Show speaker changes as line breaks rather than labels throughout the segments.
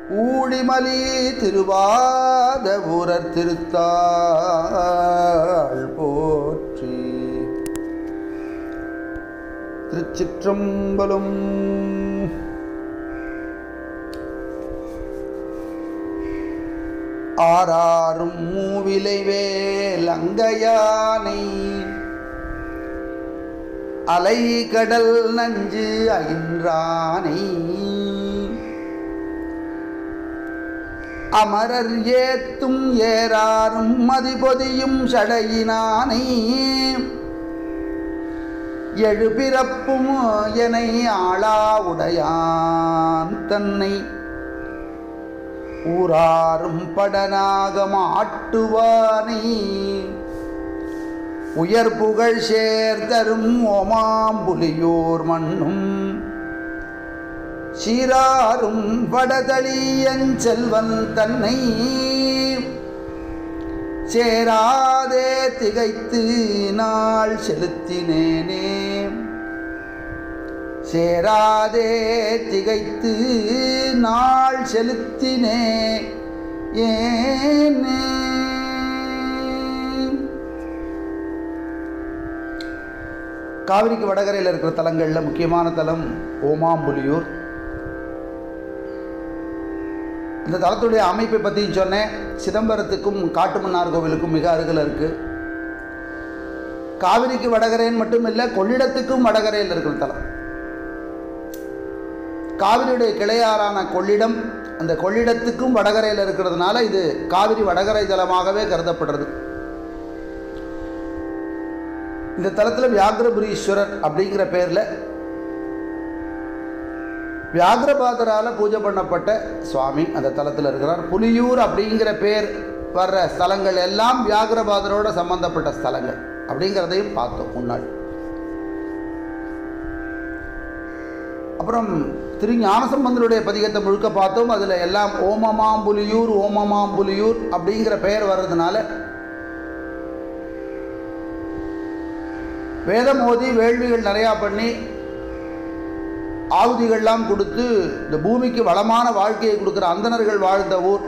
ஊழிமலி திருவாதபுரர் திருத்தாள் போற்றி. திருச்சிற்றம்பலம். ஆறாரும் மூவிலை வேல் அங்கையானை அலை கடல் நஞ்சு அயின்றானை அமரர் ஏத்தும் ஏறாரும் மதிபொதியும் சடையினானை எழுபிறப்பும் எனை ஆளா உடையான் தன்னை ஊராரும் படனாகம் ஆட்டுவானை உயர் புகழ் சேர்தரும் ஓமாம்புலியூர் மண்ணும் சீராரும் படதளியன் செல்வன் தன்னை சேராதே திகைத்து நாள் செலுத்தினேனே சேராதே திகைத்து நாள் செலுத்தினே ஏனே. காவிரிக்கு வடகரையில் இருக்கிற தலங்களில் முக்கியமான தலம் ஓமாம்புலியூர். இந்த தலத்துடைய அமைப்பை பற்றியும் சொன்னேன். சிதம்பரத்துக்கும் காட்டுமன்னார் கோவிலுக்கும் மிக அருகில் இருக்குது. காவிரிக்கு வடகரைன்னு மட்டும் இல்லை, கொள்ளிடத்துக்கும் வடகரையில் இருக்கிற தலம். காவிரியுடைய கிளையாறான கொள்ளிடம் அந்த கொள்ளிடத்துக்கும் வடகரையில் இருக்கிறதுனால இது காவிரி வடகரை தலமாகவே கருதப்படுறது. இந்த தலத்தில் வியாகிரபுரீஸ்வரர் அப்படிங்கிற பேரில் வியாகிரபாதரால் பூஜை பண்ணப்பட்ட சுவாமி அந்த தலத்தில் இருக்கிறார். புலியூர் அப்படிங்கிற பேர் வர்ற ஸ்தலங்கள் எல்லாம் வியாகிரபாதரோட சம்பந்தப்பட்ட ஸ்தலங்கள் அப்படிங்கிறதையும் பார்த்தோம் முன்னாடி. அப்புறம் திரு ஞானசம்பந்தருடைய பதிகத்தை முழுக்க பார்த்தோம். அதில் எல்லாம் ஓமமாம்புலியூர் ஓமமாம்புலியூர் அப்படிங்கிற பெயர் வர்றதுனால வேதம் ஓதி வேள்விகள் நிறையா பண்ணி ஆகுதிகள்லாம் கொடுத்து இந்த பூமிக்கு வளமான வாழ்க்கையை கொடுக்குற அந்தணர்கள் வாழ்ந்த ஊர்,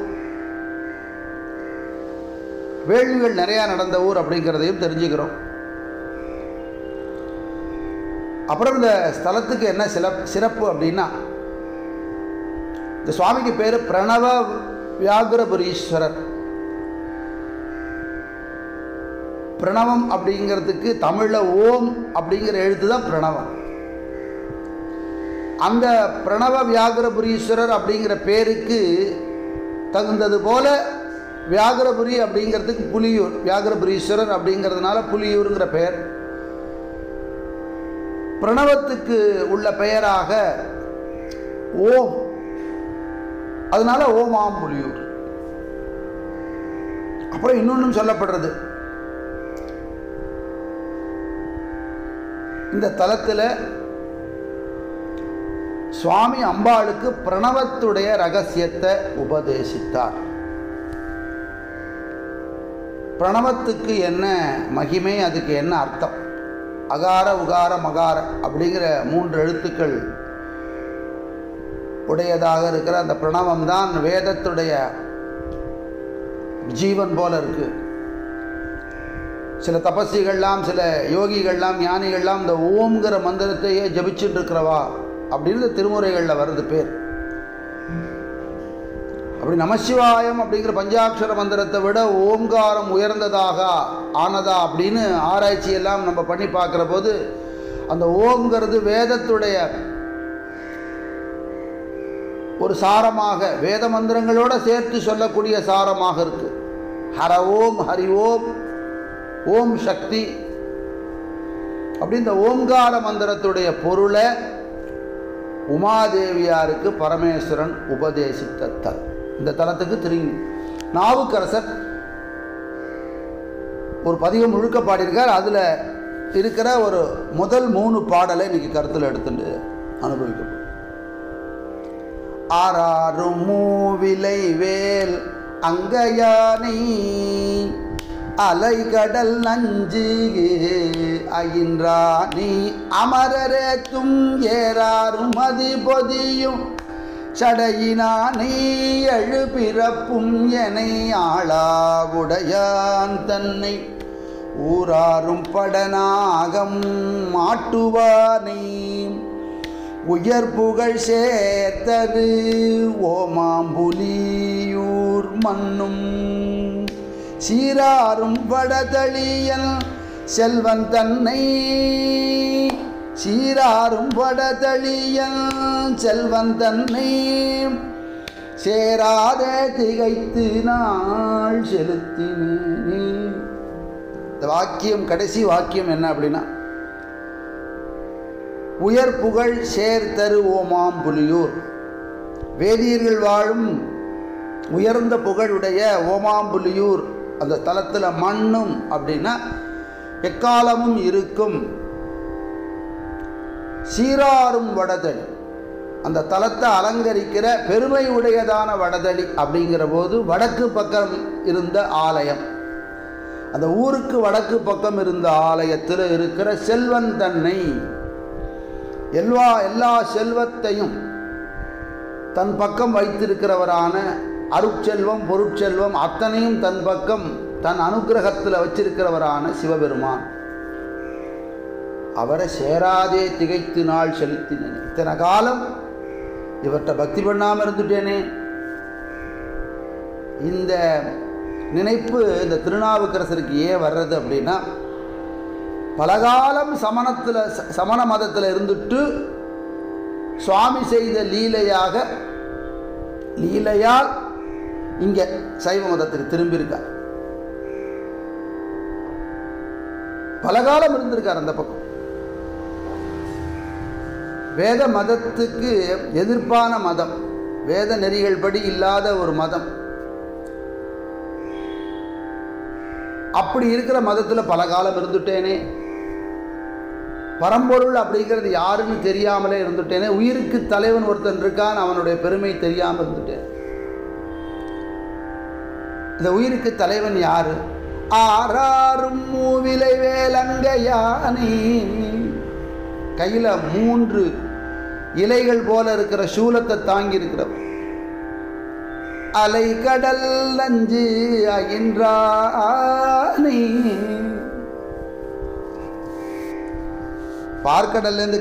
வேள்விகள் நிறையா நடந்த ஊர் அப்படிங்கிறதையும் தெரிஞ்சுக்கிறோம். அப்புறம் இந்த ஸ்தலத்துக்கு என்ன சிறப்பு அப்படின்னா, இந்த சுவாமிக்கு பேர் பிரணவ வியாகிரபுரீஸ்வரர். பிரணவம் அப்படிங்கிறதுக்கு தமிழில் ஓம் அப்படிங்கிற எழுத்து தான் பிரணவம். அந்த பிரணவ வியாகிரபுரீஸ்வரர் அப்படிங்கிற பேருக்கு தகுந்தது போல வியாகிரபுரி அப்படிங்கிறதுக்கு புலியூர், வியாகிரபுரீஸ்வரர் அப்படிங்கிறதுனால புலியூருங்கிற பெயர். பிரணவத்துக்கு உள்ள பெயராக ஓம், அதனால ஓமாம்புலியூர். அப்புறம் இன்னொன்றும் சொல்லப்படுறது, இந்த தலத்தில் சுவாமி அம்பாளுக்கு பிரணவத்துடைய ரகசியத்தை உபதேசித்தார். பிரணவத்துக்கு என்ன மகிமை, அதுக்கு என்ன அர்த்தம், அகார உகார மகார அப்படிங்கிற 3 எழுத்துக்கள் உடையதாக இருக்கிற அந்த பிரணவம் தான் வேதத்துடைய ஜீவன் போல இருக்கு. சில தபஸ்விகள்லாம் சில யோகிகள்லாம் ஞானிகள்லாம் இந்த ஓம்ங்கிற மந்திரத்தையே ஜபிச்சுட்டு இருக்கிறவா அப்படின்னு திருமுறைகளில் வருது பேர். அப்படி நமசிவாயம் அப்படிங்கிற பஞ்சாட்சர மந்திரத்தை விட ஓம்காரம் உயர்ந்ததாக ஆனதா அப்படின்னு ஆராய்ச்சியெல்லாம் நம்ம பண்ணி பார்க்குற போது அந்த ஓம்ங்கிறது வேதத்துடைய ஒரு சாரமாக, வேத மந்திரங்களோடு சேர்த்து சொல்லக்கூடிய சாரமாக இருக்கு. ஹர ஓம், ஹரி ஓம், ஓம் சக்தி அப்படி இந்த ஓம்கார மந்திரத்துடைய பொருளை உமாதேவியாருக்கு பரமேஸ்வரன் உபதேசித்த தலம். இந்த தலத்துக்கு நாவுக்கரசர் ஒரு பதிகம் முழுக்க பாடியிருக்கார். அதில் இருக்கிற ஒரு முதல் 3 பாடலை இன்னைக்கு கருத்தில் எடுத்துட்டு அனுபவிக்கப்படும். ஆறாரும் மூவிலை வேல் அங்கையானை அலைகடல் நஞ்சு அயின்றானி அமரரேத்தும் ஏறாரும் மதிபொதியும் சடையினானை எழுபிறப்பும் எனை ஆளாவுடையான் தன்னை ஊராரும் படனாகம் மாட்டுவானை உயர் புகழ் சேர்த்தது ஓமாம்புலியூர் மண்ணும் சீராரும் வடதளியல் செல்வன் தன்னை சீராரும் வடதளியல் செல்வன் தன்னை சேராத திகைத்து நாள் செலுத்தினே. இந்த வாக்கியம், கடைசி வாக்கியம் என்ன அப்படின்னா, உயர் புகழ் சேர்த்தரு ஓமாம்புலியூர், வேதியர்கள் வாழும் உயர்ந்த புகழுடைய ஓமாம்புலியூர் அந்த தலத்தில் மண்ணும் அப்படின்னா எக்காலமும் இருக்கும். சீராரும் வடதளி, அந்த தலத்தை அலங்கரிக்கிற பெருமை உடையதான வடதளி அப்படிங்கிற போது வடக்கு பக்கம் இருந்த ஆலயம், அந்த ஊருக்கு வடக்கு பக்கம் இருந்த ஆலயத்தில் இருக்கிற செல்வன் தன்னை, எல்லா செல்வத்தையும் தன் பக்கம் வைத்திருக்கிறவரான அருட்செல்வம் பொருட்செல்வம் அத்தனையும் தன் பக்கம் தன் அனுகிரகத்தில் வச்சிருக்கிறவரான சிவபெருமான், அவரை சேராதே திகைத்து நாள் செலுத்தினேன். இத்தனை காலம் இவர்கிட்ட பக்தி பண்ணாமல் இருந்துட்டேனே. இந்த நினைப்பு இந்த திருநாவுக்கரசருக்கு ஏன் வர்றது அப்படின்னா, பலகாலம் சமண மதத்தில் இருந்துட்டு சுவாமி செய்த லீலையால் இங்கே சைவ மதத்துக்கு திரும்பியிருக்கார். பலகாலம் இருந்திருக்கார் அந்த பக்கம். வேத மதத்துக்கு எதிர்ப்பான மதம், வேத நெறிகள் படி இல்லாத ஒரு மதம், அப்படி இருக்கிற மதத்தில் பல காலம் இருந்துட்டேனே. பரம்பொருள் அப்படிங்கிறது யாருன்னு தெரியாமலே இருந்துட்டேனே. உயிருக்கு தலைவன் ஒருத்தன் இருக்கான், அவனுடைய பெருமை தெரியாமல் இருந்துட்டேன். இந்த உயிருக்கு தலைவன் யாரு? ஆறாரும் மூவிலை வேலங்கையானே, கையில் 3 இலைகள் போல இருக்கிற சூலத்தை தாங்கி இருக்கிறவர். அலை கடல் நஞ்சு அகின்றானே, பார்க்கடல்லேருந்து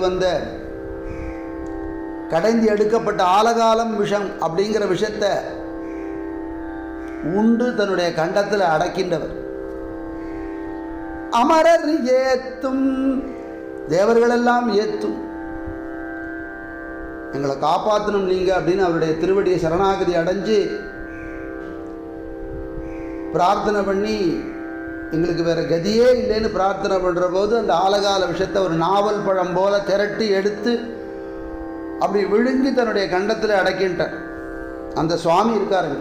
கடைந்து எடுக்கப்பட்ட ஆலகாலம் விஷம் அப்படிங்கிற விஷத்தை உண்டு தன்னுடைய கண்டத்தில் அடக்கின்றவர். அமரர் ஏத்தும், தேவர்களெல்லாம் ஏத்தும், எங்களை காப்பாற்றணும் நீங்க அப்படின்னு அவருடைய திருவடியை சரணாகதி அடைஞ்சு பிரார்த்தனை பண்ணி, எங்களுக்கு வேற கதியே இல்லைன்னு பிரார்த்தனை பண்ணுற போது அந்த ஆலகால விஷயத்தை ஒரு நாவல் பழம் போல திரட்டி எடுத்து அப்படி விழுங்கி தன்னுடைய கண்டத்தில் அடக்கின்றார் அந்த சுவாமி இருக்காருங்க.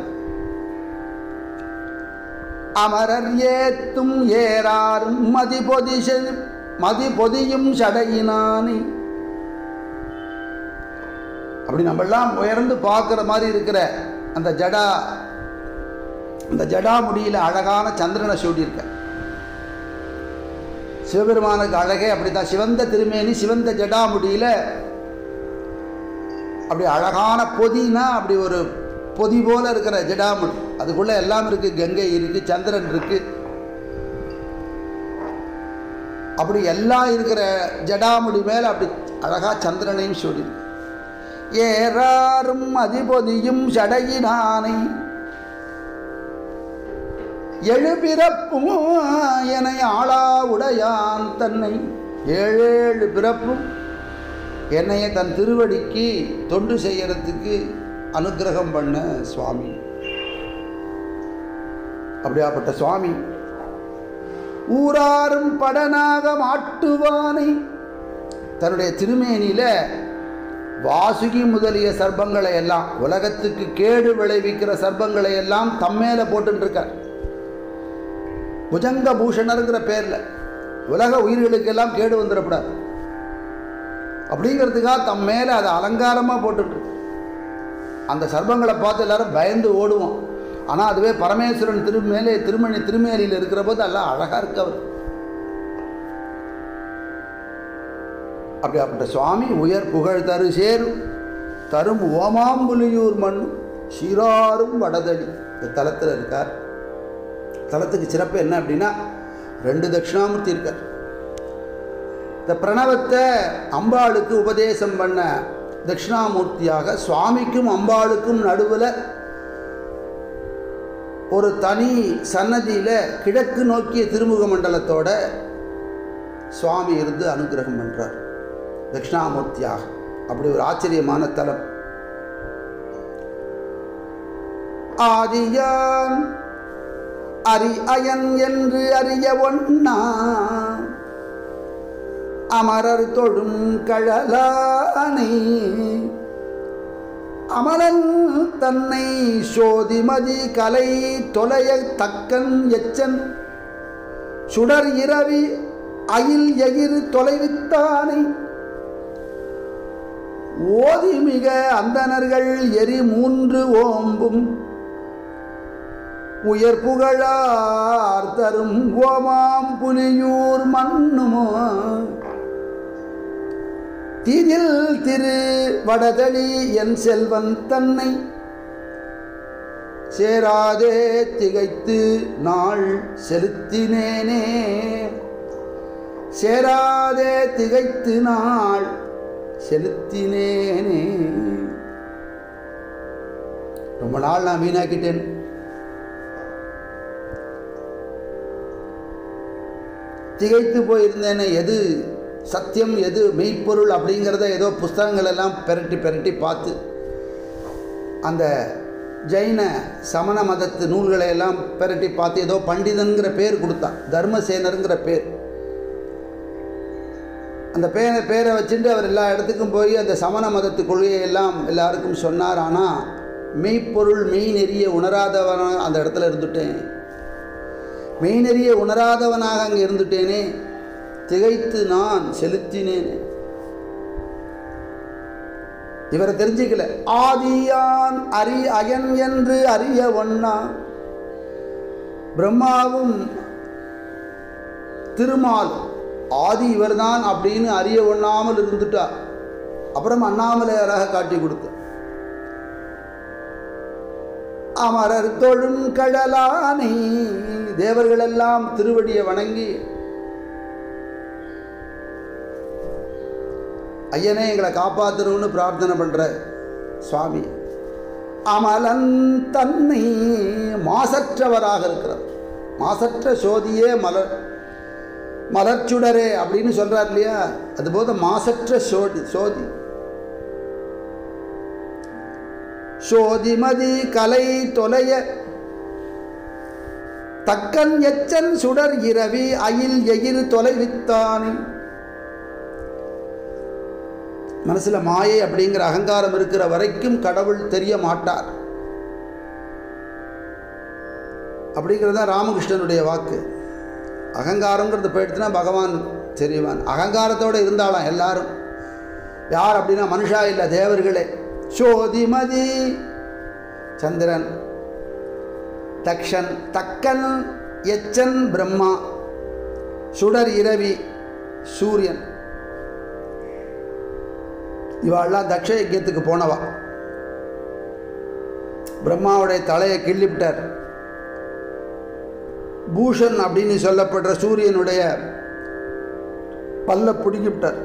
அமரர் ஏத்தும் ஏறாரும் மதி பொதியும் சடையினானே, அப்படி நம்மெல்லாம் உயர்ந்து பார்க்குற மாதிரி இருக்கிற அந்த ஜடா முடியில் அழகான சந்திரனை சூடியிருக்க சிவபெருமானுக்கு அழகே அப்படித்தான். சிவந்த திருமேனி, சிவந்த ஜடா முடியில் அப்படி அழகான பொதினா அப்படி ஒரு பொதி போல இருக்கிற ஜடாமுடி, அதுக்குள்ளே எல்லாம் இருக்குது. கங்கை இருக்குது, சந்திரன் இருக்குது, அப்படி எல்லாம் இருக்கிற ஜடாமுடி மேலே அப்படி அழகாக சந்திரனையும் சூடி. ஏறாரும் அதிபதியும் சடையினானை எழுபிறப்பும் என ஆளா உடையான் தன்னை, 7 பிறப்பும் என்னைய தன் திருவடிக்கு தொண்டு செய்யறதுக்கு அனுகிரகம் பண்ண சுவாமி. அப்படியாப்பட்ட சுவாமி ஊராரும் படனாக மாட்டுவானை, தன்னுடைய திருமேனியில வாசுகி முதலிய சர்ப்பங்களை எல்லாம், உலகத்துக்கு கேடு விளைவிக்கிற சர்ப்பங்களை எல்லாம் தம்மேல போட்டுருக்கார். புஜங்க பூஷணருங்கிற பேர்ல உலக உயிர்களுக்கெல்லாம் கேடு வந்துடக்கூடாது அப்படிங்கிறதுக்காக தம் மேலே அதை அலங்காரமாக போட்டுட்டு அந்த சர்ப்பங்களை பார்த்து எல்லாரும் பயந்து ஓடுவோம். ஆனால் அதுவே பரமேஸ்வரன் திருமேனியில் இருக்கிற போது எல்லாம் அழகாக இருக்கவர். அப்படியாப்பட்ட சுவாமி உயர் புகழ் தரு சேரும் தரும் ஓமாம்புலியூர் மண்ணும் சீராரும் வடதடி இந்த தலத்தில் இருக்கார். தலத்துக்கு சிறப்பு என்ன அப்படின்னா 2 தட்சிணாமூர்த்தி இருக்கார். இந்த பிரணவத்தை அம்பாளுக்கு உபதேசம் பண்ண தட்சிணாமூர்த்தியாக சுவாமிக்கும் அம்பாளுக்கும் நடுவில் ஒரு தனி சன்னதியில் கிழக்கு நோக்கிய திருமுக மண்டலத்தோட சுவாமி இருந்து அனுகிரகம் பண்ணுறார் தட்சிணாமூர்த்தியாக. அப்படி ஒரு ஆச்சரியமான தலம். ஆதியான் அயன் என்று அறிய ஒண்ணா அமரர் தொழும் கழலானை அமரன் தன்னை சோதிமதி கலை தொலைய தக்கன் எச்சன் சுடர் இரவி அயில் எயிர் தொலைவித்தானை ஓதி மிக அந்தணர்கள் எரி 3 ஓம்பும் உயர் புகழார் தரும் ஓமாம் புலியூர் மண்ணுமோ தீதில் திரு வடதளி என் செல்வன் தன்னை சேராதே திகைத்து நாள் செலுத்தினேனே சேராதே திகைத்து நாள் செலுத்தினேனே. ரொம்ப நாள் நான் வீணாக்கிட்டேன். திகைத்து போயிருந்தேன்னு எது சத்தியம் எது மெய்ப்பொருள் அப்படிங்கிறத ஏதோ புஸ்தகங்கள் எல்லாம் பெரட்டி பார்த்து அந்த ஜெயின சமண மதத்து நூல்களை எல்லாம் பெரட்டி பார்த்து ஏதோ பண்டிதன்கிற பேர் கொடுத்தான், தர்மசேனருங்கிற பேர். அந்த பேரை வச்சுட்டு அவர் எல்லா இடத்துக்கும் போய் அந்த சமண மதத்து கொள்கையை எல்லாம் எல்லாருக்கும் சொன்னார். ஆனால் மெய்ப்பொருள் மெய் நெறிய உணராதவனாக அந்த இடத்துல இருந்துட்டேன். மெய் நெறிய உணராதவனாக அங்கே இருந்துட்டேனே, திகைத்து நான் செலுத்தினேனே. இவரை தெரிஞ்சுக்கல. ஆதியான் அயன் என்று அறிய ஒண்ணா. பிரம்மாவும் திருமால் ஆதி இவர்தான் அப்படின்னு அறிய ஒண்ணாமல் இருந்துட்டா. அப்புறம் அண்ணாமலையாராக காட்டி கொடுத்த அமரர் தொழும் கடலானை தேவர்களெல்லாம் திருவடியை வணங்கி ஐயனே எங்களை காப்பாற்றணும்னு பிரார்த்தனை பண்ற சுவாமி. அமலன் தன்னை மாசற்றவராக இருக்கிறார். மாசற்ற சோதியே மலர்ச்சுடரே அப்படின்னு சொல்றார் இல்லையா, அதுபோல மாசற்ற சோதி சோதிமதி கலை தொலைய தக்கன் எச்சன் சுடர் இரவி அயில் எயிர் தொலைவித்தானே. மனசுல மாயை அப்படிங்கிற அகங்காரம் இருக்கிற வரைக்கும் கடவுள் தெரிய மாட்டார் அப்படிங்கிறது தான் ராமகிருஷ்ணனுடைய வாக்கு. அகங்காரங்கிறது போயிடுச்சுன்னா பகவான் தெரிவான். அகங்காரத்தோடு இருந்தாலாம் எல்லாரும். யார் அப்படின்னா மனுஷா இல்லை, தேவர்களே. சோதிமதி சந்திரன், தக்ஷன், தக்கன், எச்சன் பிரம்மா, சுடர் இரவி சூரியன், இவாள்லாம் தக்ஷ யஜ்யத்துக்கு போனவா. பிரம்மாவுடைய தலையை கிள்ளிவிட்டார். பூஷன் அப்படின்னு சொல்லப்படுற சூரியனுடைய பல்ல பிடுங்கிவிட்டார்.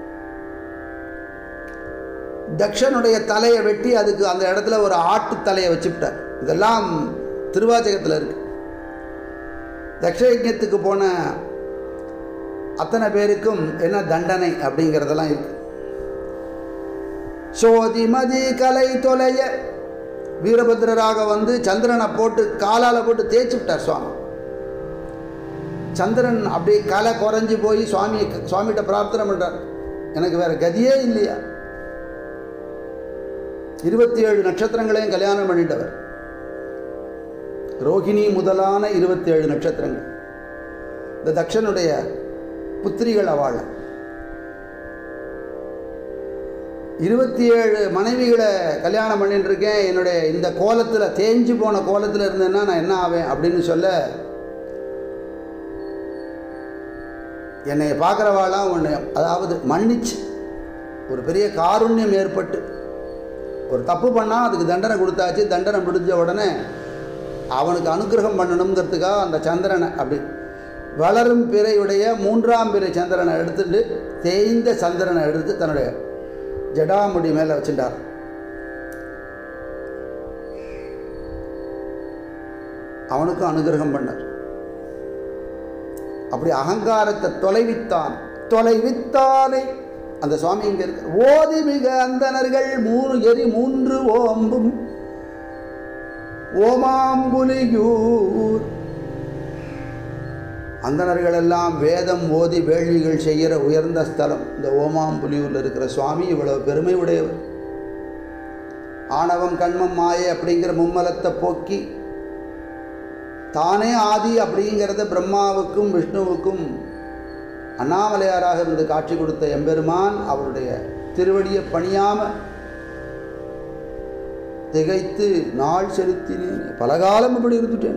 தக்ஷனுடைய தலையை வெட்டி அதுக்கு அந்த இடத்துல ஒரு ஆட்டு தலையை வச்சுவிட்டார். இதெல்லாம் திருவாச்சகத்தில் இருக்கு. தக்ஷயஜ்ஞத்துக்கு போன அத்தனை பேருக்கும் என்ன தண்டனை அப்படிங்கிறதெல்லாம் இருக்கு. சோதிமதி கலை தொலைய வீரபத்ரராக வந்து சந்திரனை போட்டு காலால் போட்டு தேய்ச்சி விட்டார் சுவாமி. சந்திரன் அப்படி காலை குறைஞ்சி போய் சுவாமிகிட்ட பிரார்த்தனை பண்ணுறார், எனக்கு வேற கதியே இல்லையா. 27 நட்சத்திரங்களையும் கல்யாணம் பண்ணிட்டவர். ரோகிணி முதலான 27 நட்சத்திரங்கள் இந்த தக்ஷனுடைய புத்திரிகள். அவள் 27 மனைவிகளை கல்யாணம் பண்ணிட்டு இருக்கேன், என்னுடைய இந்த கோலத்தில் தேஞ்சு போன கோலத்தில் இருந்தேன்னா நான் என்ன ஆவேன் அப்படின்னு சொல்ல, என்னை பார்க்குறவாளாம் ஒன்று அதாவது மன்னிச்சு ஒரு பெரிய காருண்யம் ஏற்பட்டு ஒரு தப்பு பண்ணால் அதுக்கு தண்டனை கொடுத்தாச்சு, தண்டனை முடிஞ்ச உடனே அவனுக்கு அனுகிரகம் பண்ணணுங்கிறதுக்காக அந்த சந்திரனை அப்படி வளரும் பிறையுடைய 3ஆம் பிறை சந்திரனை எடுத்துட்டு தேய்ந்த சந்திரனை எடுத்து தன்னுடைய ஜடாமுடி மேலே வச்சுட்டார். அவனுக்கும் அனுகிரகம் பண்ணார். அப்படி அகங்காரத்தை தொலைவித்தானை அந்த சுவாமி இங்கே இருக்க. ஓதி மிக அந்தணர்கள் 3 ஓம்பும் ஓமாம்புலியூர். அந்தணர்கள் எல்லாம் வேதம் ஓதி வேள்விகள் செய்கிற உயர்ந்த ஸ்தலம் இந்த ஓமாம்புலியூரில் இருக்கிற சுவாமி இவ்வளவு பெருமை உடையவர். ஆணவம் கண்மம் மாயை அப்படிங்கிற மும்மலத்தை போக்கி தானே ஆதி அப்படிங்கிறத பிரம்மாவுக்கும் விஷ்ணுவுக்கும் அண்ணாமலையாராக இருந்து காட்சி கொடுத்த எம்பெருமான் அவருடைய திருவடியை பணியாமல் திகைத்து நாள் செலுத்தினேன். பலகாலம் இப்படி இருந்துட்டேன்.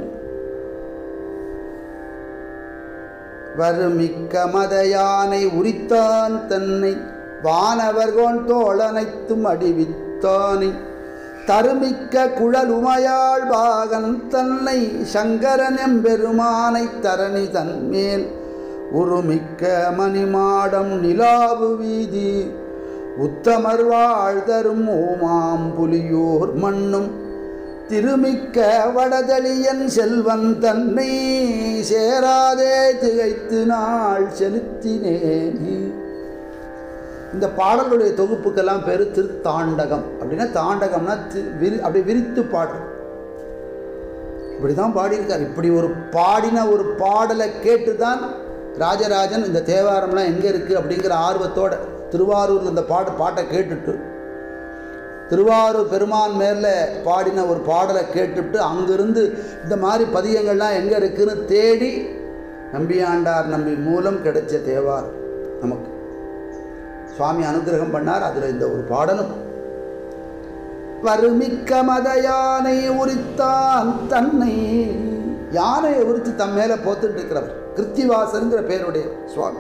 வருமிக்க மத யானை உரித்தான் தன்னை வானவர்கோன் தோழனைத்தும் அடிவித்தானை தருமிக்க குழலுமையாள் பாகன் தன்னை சங்கரன் எம்பெருமானை தரணி தன்மேல் உருமிக்க மணிமாடம் நிலாவு வீதி உத்தமர் வாழ்தரும் ஓமாம்புலியூர் மண்ணும் திருமிக்க வடதளியன் செல்வன் தன்னை சேராதே திகைத்து நாள் செலுத்தினேனே. இந்த பாடலுடைய தொகுப்புக்கெல்லாம் பேர் திருத்தாண்டகம். அப்படின்னா தாண்டகம்னா அப்படி விரித்து பாடுறது. இப்படி தான் பாடியிருக்கார். இப்படி ஒரு பாடின ஒரு பாடலை கேட்டு தான் ராஜராஜன் இந்த தேவாரம்லாம் எங்கே இருக்குது அப்படிங்கிற ஆர்வத்தோடு திருவாரூரில் இந்த பாட்டை கேட்டுட்டு திருவாரூர் பெருமான் மேலே பாடின ஒரு பாடலை கேட்டுட்டு அங்கிருந்து இந்த மாதிரி பதியங்கள்லாம் எங்கே இருக்குதுன்னு தேடி நம்பியாண்டார் நம்பி மூலம் கிடைச்ச தேவாரம் நமக்கு சுவாமி அனுகிரகம் பண்ணார். அதில் இந்த ஒரு பாடலும் வருமிக்க மத யானை உரித்தான் தன்னை. யானையை உரித்து தம் மேலே போத்துட்டு இருக்கிறவர் கிருத்திவாசருங்கிற பேருடைய சுவாமி.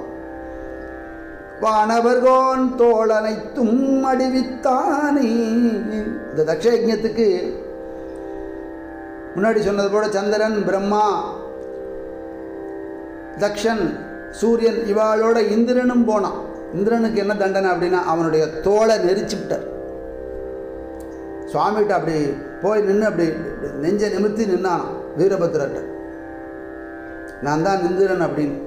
வானவர்கோன் தோழனைத்தும் அடிவித்தானே. இந்த தக்ஷயஜ்ஞத்துக்கு முன்னாடி சொன்னது போல சந்திரன் பிரம்மா தக்ஷன் சூரியன் இவாளோட இந்திரனும் போனான். இந்திரனுக்கு என்ன தண்டனை அப்படின்னா அவனுடைய தோளை நெரிச்சுவிட்டார். சுவாமிகிட்ட அப்படி போய் நின்று அப்படி நெஞ்சை நிமிர்த்தி நின்னானான் வீரபத்ரர்கிட்ட. நான் தான் இந்திரன் அப்படின்னு.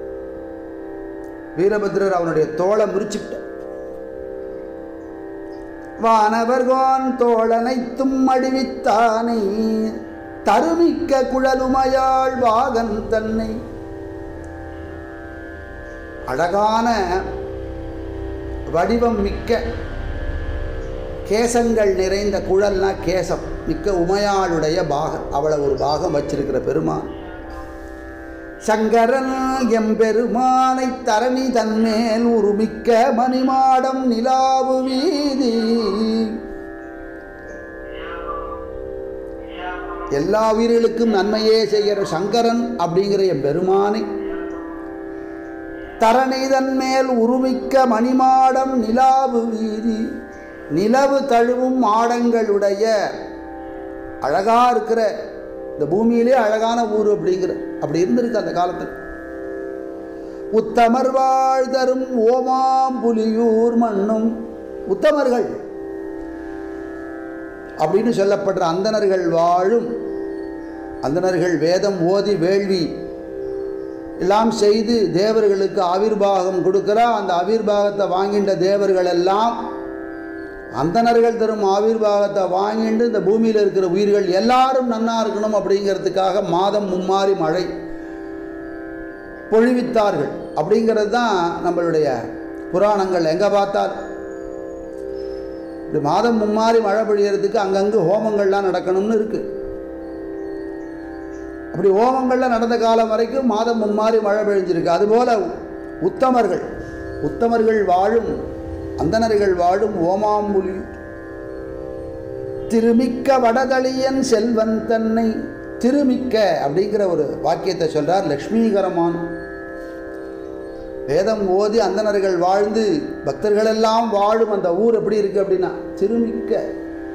வீரபத்ரர் அவனுடைய தோளை முறிச்சுவிட்டார். வானவர்கோன் தோழனைத்தும் அடிவித்தானை தருமிக்க குழலுமையாள் வாகன் தன்னை. அழகான வடிவம் மிக்க கேசங்கள் நிறைந்த குழல்னா கேசம் மிக்க உமையாளுடைய பாகம். அவளை ஒரு பாகம் வச்சிருக்கிற பெருமான் சங்கரன் எம்பெருமானை தரணி தன்மேல் உருமிக்க மணிமாடம் நிலாவு வீதி. எல்லா உயிர்களுக்கும் நன்மையே செய்கிற சங்கரன் அப்படிங்கிற எம்பெருமானை தரணிதன் மேல் உருமிக்க மணிமாடம் நிலாவு வீதி. நிலவு தழுவும் மாடங்களுடைய அழகா இருக்கிற இந்த பூமியிலே அழகான ஊர் அப்படிங்கிற அப்படி இருந்திருக்கு அந்த காலத்தில். உத்தமர் வாழ்தரும் ஓமாம்புலியூர் மண்ணும். உத்தமர்கள் அப்படின்னு சொல்லப்படுற அந்தணர்கள் வாழும், அந்தணர்கள் வேதம் ஓதி வேள்வி எல்லாம் செய்து தேவர்களுக்கு ஆவிர்வாகம் கொடுக்கிறா. அந்த ஆவிர்வாகத்தை வாங்கின்ற தேவர்கள் எல்லாம் அந்தணர்கள் தரும் ஆவிர்வாகத்தை வாங்கிட்டு இந்த பூமியில் இருக்கிற உயிர்கள் எல்லாரும் நன்னா இருக்கணும் அப்படிங்கிறதுக்காக மாதம் மும்மாறி மழை பொழிவித்தார்கள். அப்படிங்கிறது தான் நம்மளுடைய புராணங்கள். எங்கே பார்த்தால் இப்படி மாதம் மும்மாறி மழை பொழியறதுக்கு அங்கங்கு ஹோமங்கள்லாம் நடக்கணும்னு இருக்குது. அப்படி ஹோமங்கள்லாம் நடந்த காலம் வரைக்கும் மாதம் மும்மாறி மழை பெழிஞ்சிருக்கு. அதுபோல் உத்தமர்கள் வாழும் அந்தணர்கள் வாழும் ஓமாம்புலி திருமிக்க வடதளியன் செல்வன் தன்னை. திருமிக்க அப்படிங்கிற ஒரு வாக்கியத்தை சொல்றார் லக்ஷ்மீகரமான். வேதம் ஓதி அந்தணர்கள் வாழ்ந்து பக்தர்கள் எல்லாம் வாழும் அந்த ஊர் எப்படி இருக்கு அப்படின்னா திருமிக்க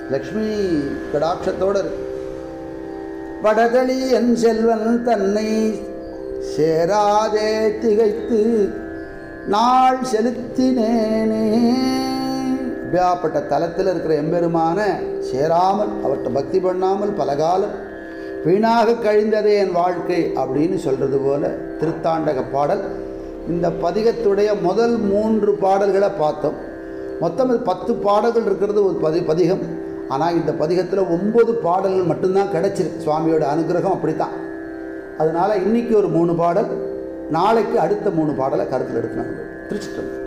லக்ஷ்மி கடாட்சத்தோடு இருக்கு. படதளி என் செல்வன் தன்னை சேராதே திகைத்து நாள் செலுத்தினேனே. அப்படியாப்பட்ட தலத்தில் இருக்கிற எம்பெருமான சேராமல் அவர்கிட்ட பக்தி பண்ணாமல் பலகாலம் வீணாக கழிந்ததே என் வாழ்க்கை அப்படின்னு சொல்கிறது போல திருத்தாண்டக பாடல். இந்த பதிகத்துடைய முதல் 3 பாடல்களை பார்த்தோம். மொத்தம் 10 பாடல்கள் இருக்கிறது ஒரு பதிகம். ஆனால் இந்த பதிகத்தில் 9 பாடல்கள் மட்டும்தான் கிடச்சிருக்கு. சுவாமியோட அனுகிரகம் அப்படித்தான். அதனால் இன்றைக்கி ஒரு 3 பாடல், நாளைக்கு அடுத்த 3 பாடலை கருத்தில் எடுக்கணும். திருச்சிட்டம்பலம்.